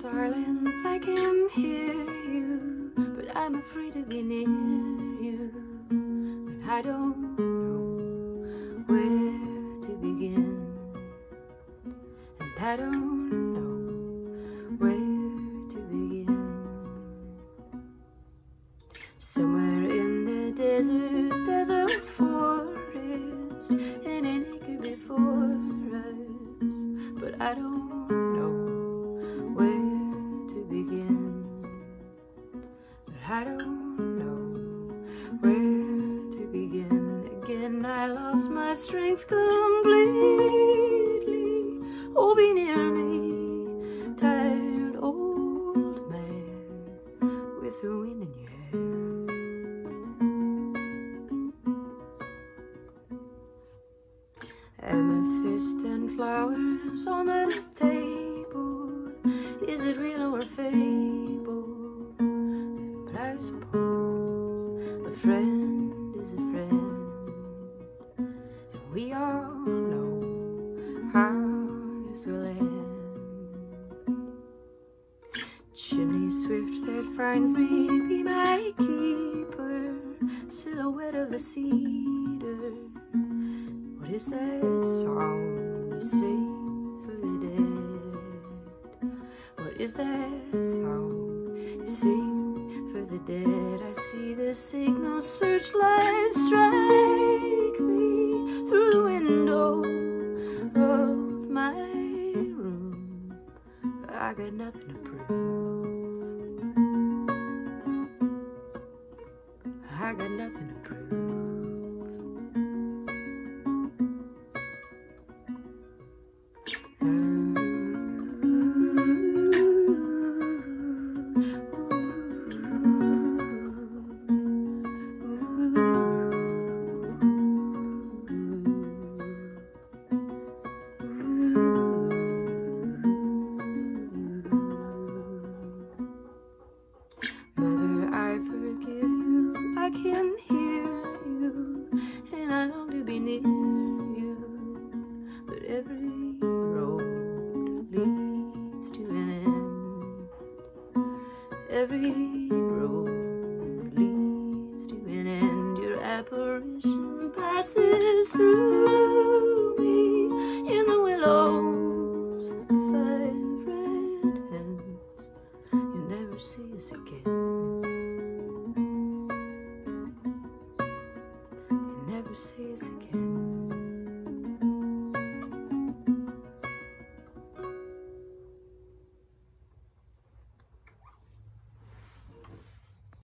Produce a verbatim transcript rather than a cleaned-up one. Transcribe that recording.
silence I can hear you, but I'm afraid to be near you, and I don't know where to begin, and I don't know where to begin. Somewhere in the desert there's a forest, and an acre before us, but I don't know where to begin, but I don't know where to begin. Again I lost my strength completely. Oh, be near me, tired old man with the wind in your hair. Amethyst and flowers on the table, is it real or a fable? But I suppose a friend is a friend, and we all know how this will end. Chimney swift that finds me, be my keeper, silhouette of the cedar. What is that song you sing for the dead? What is that song you sing for the dead? I see the signal searchlight strike me through the window of my room. I got nothing to prove. I got nothing to prove. I can hear you, and I long to be near you, but every road leads to an end. Every road leads to an end. Your apparition passes through me in the willows, five red hands. You'll never see us again. Never see us again.